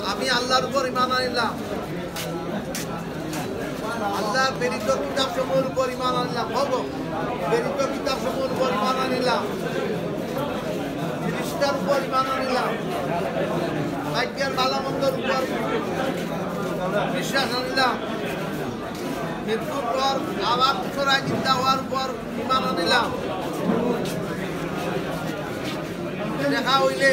আমি আল্লাহর উপর ঈমান আনলাম, আল্লাহর প্রেরিত কিতাব সমূহের উপর ঈমান আনলাম, প্রেরিত কিতাব সমূহের উপর ঈমান আনলাম, ফেরেশতার উপর ঈমান আনলাম, ভাগ্যের ভালো মন্দের উপর বিশ্বাস আনলাম, মৃত্যুর পর আবার পুনরায় চিন্তা হওয়ার উপর ঈমান আনলাম। দেখা হইলে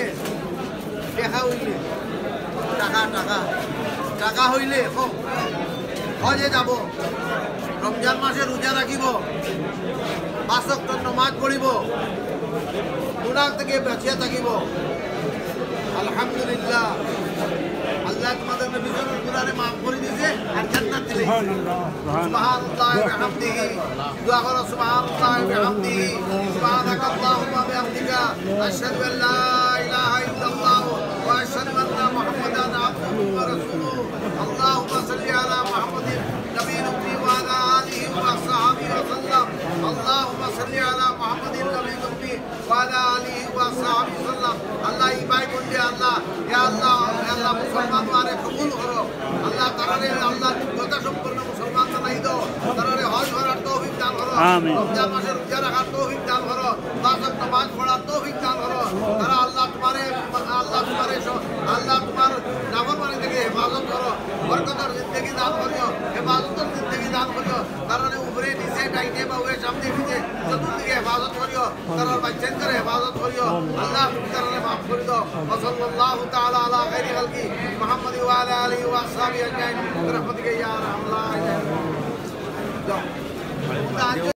টাকা হইলে হজে যাব, রমজান মাসে রোজা রাখিব, 5 ওয়াক্ত নামাজ পড়িব, গুনাহ থেকে বাঁচিয়া থাকিব। আলহামদুলিল্লাহ, আল্লাহ তোমাদের নবীর গুনাহে মাফ করে দিয়েছে আর জান্নাত দিলে। সুবহানাল্লাহি ওয়া বিহামদিহি, দোয়া করো সুবহানাল্লাহি ওয়া বিহামদিহি, সুবহানাকাল্লাহুম্মা ওয়া বিহামদিকা, আশহাদু আল লা ইলাহা ইল্লাল্লাহ ওয়া আশহাদু আন্না মুহাম্মাদান আবদুহু ওয়া রাসূলুহু। আল্লাহুম্মা সাল্লি আলা মুহাম্মাদিন নবিয়্যিল উম্মি ওয়া আলা আলিহি ওয়া সাহবিহি ওয়া সাল্লাম। আল্লাহুম্মা সাল্লি আলা মুহাম্মাদিন নবিয়্যিল উম্মি ওয়া আলা আলিহি ওয়া সাহবিহি ওয়া সাল্লাম। আল্লাহ এই ভাই বললে আল্লাহ, ইয়া আল্লাহ, ইয়া আল্লাহ মুসলমান মারে কবুল করো। আল্লাহ তাআলা আল্লাহ যোগ্যতা সম্পন্ন মুসলমান বানাই দাও, তাআলা হজ করার তৌফিক দান করো, রমজান মাসে রোজা রাখার তৌফিক দান করো, 5 ওয়াক্ত নামাজ পড়ার তৌফিক দান করো। তারা আল্লাহ তোমার নাফরমানি থেকে হেফাজত করো, বরকতের জিন্দেগি দান করিও, হেফাজতের জিন্দেগি দান করিও। তারা উপরে নিচে ডাইনে বাউয়ে সামনে পিছে চতুর্দিকে হেফাজত করিও, তারা বাচ্চান করে হেফাজত করিও। আল্লাহ তুমি তারা মাফ করে দাও। সাল্লাল্লাহু তাআলা আলা খাইরি খালকি মুহাম্মদ ওয়া আলা আলিহি ওয়া আসহাবিহি আজমাইন বিরহমাতিকা ইয়া আরহামার রাহিমিন।